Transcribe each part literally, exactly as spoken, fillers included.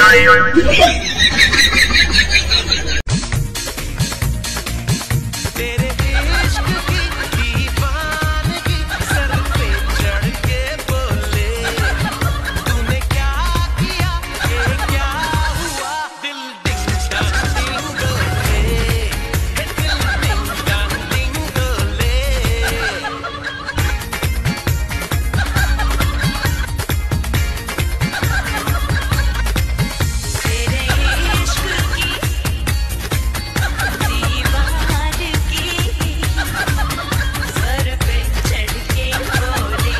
तेरे इश्क की दीवानगी सर पे चढ़ के बोले, तूने क्या किया ये क्या हुआ, दिल डिंग डंग डिंग डोले, दिल डिंग डंग डिंग डोले। तेरे इश्क की दीवानगी सर पे चढ़ के बोले।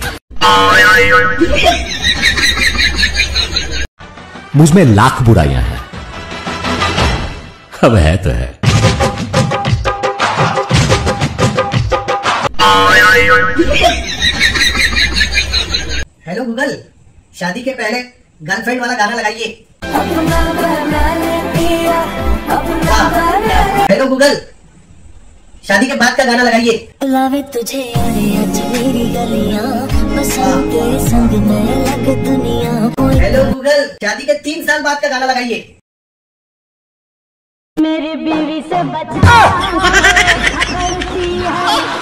मुझ में लाख बुराइयां हैं, अब है तो है। हेलो गूगल, शादी के पहले गर्लफ्रेंड वाला गाना लगाइए। हेलो गूगल, शादी के बाद का गाना लगाइए। लावे तुझे यारे आज मेरी गलियां, बसंत तेरे संग नए लगे दुनिया। हेलो गूगल, शादी के तीन साल बाद का गाना लगाइए। मेरी बीवी से बचा करती है।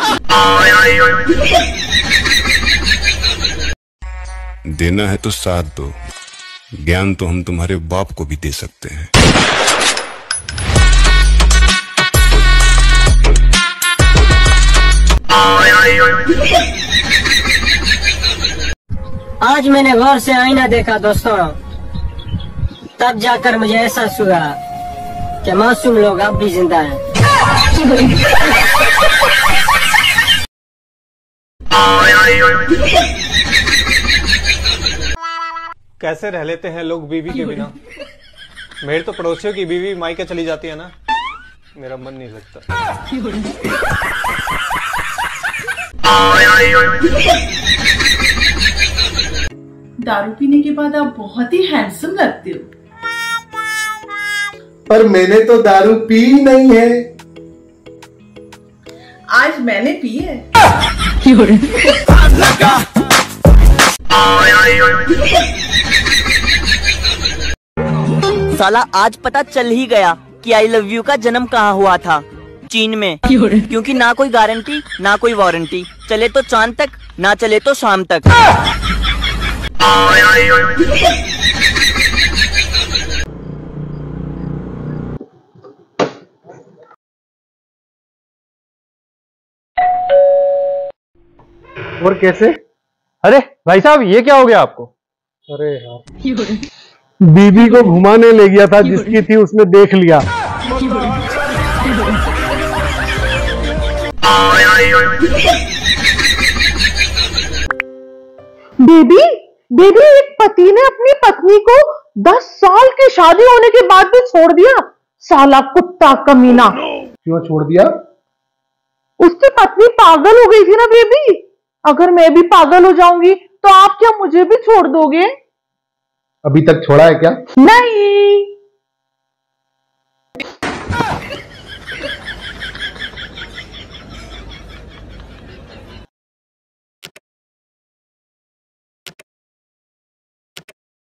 देना है तो साथ दो, ज्ञान तो हम तुम्हारे बाप को भी दे सकते हैं। आज मैंने गौर से आईना देखा दोस्तों, तब जाकर मुझे एहसास हुआ कि मासूम लोग अब भी जिंदा हैं। कैसे रह लेते हैं लोग बीवी के बिना। मेरे तो पड़ोसियों की बीवी मायके चली जाती है ना, मेरा मन नहीं लगता। दारू पीने के बाद आप बहुत ही हैंडसम लगते हो। पर मैंने तो दारू पी नहीं है। आज मैंने पी है। साला आज पता चल ही गया कि आई लव यू का जन्म कहाँ हुआ था, चीन में। क्योंकि ना कोई गारंटी ना कोई वारंटी, चले तो चांद तक ना चले तो शाम तक। और कैसे? अरे भाई साहब, ये क्या हो गया आपको? अरे यार, बीबी को घुमाने ले गया था, जिसकी थी उसने देख लिया। बेबी बेबी एक पति ने अपनी पत्नी को दस साल की शादी होने के बाद भी छोड़ दिया। साला कुत्ता कमीना। क्यों छोड़ दिया? उसकी पत्नी पागल हो गई थी ना बेबी। अगर मैं भी पागल हो जाऊंगी तो आप क्या मुझे भी छोड़ दोगे? अभी तक छोड़ा है क्या? नहीं।